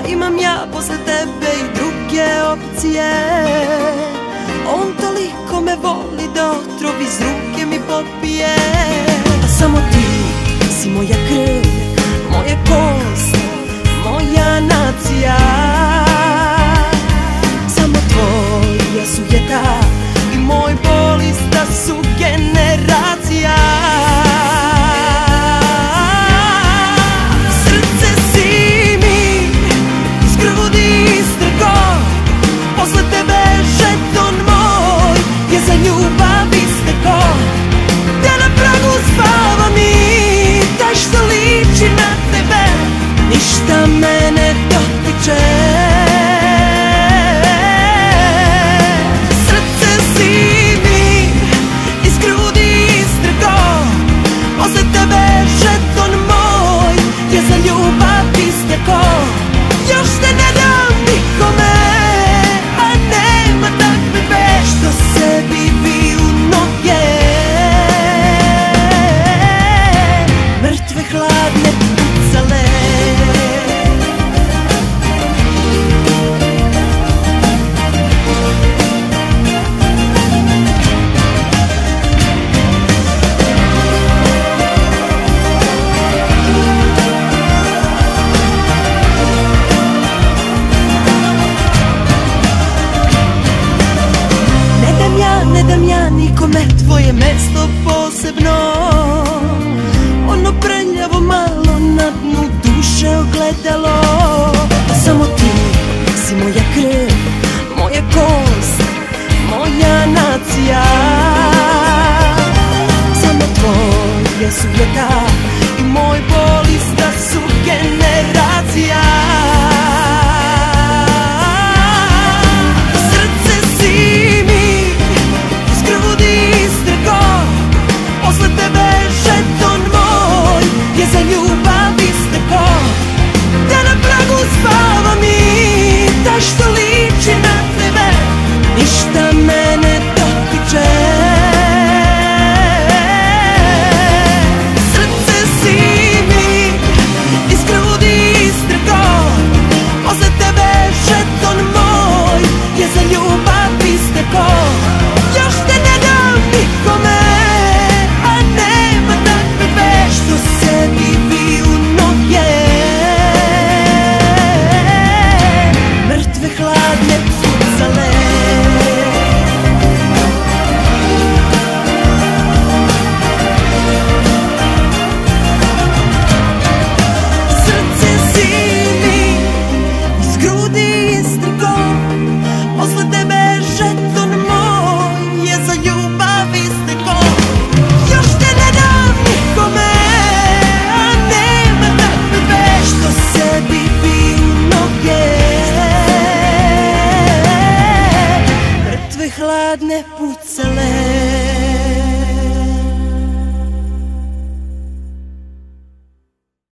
imam ja posle tebe i druge opcije. On toliko me voli da otrov iz ruke mi popije. A samo ti si moja krv, moja kost, moja nacija. Samo tvoja sujeta i moj bol ista su generacija. Srce si mi iz grudi istrgo, posle tebe žeton moj je za ljubav isteko. Da na pragu spavam i taj što liči na tebe ništa me ne dotiče. Još te ne dam nikome, a nema takve be što sebi bi u noge. Mrtve hladne pucale. Ne dam ja nikome tvoje mesto posebno, ono prljavo malo na dnu duše ogledalo. Samo ti si moja krv, moja kost, moja nacija. Samo tvoja sujeta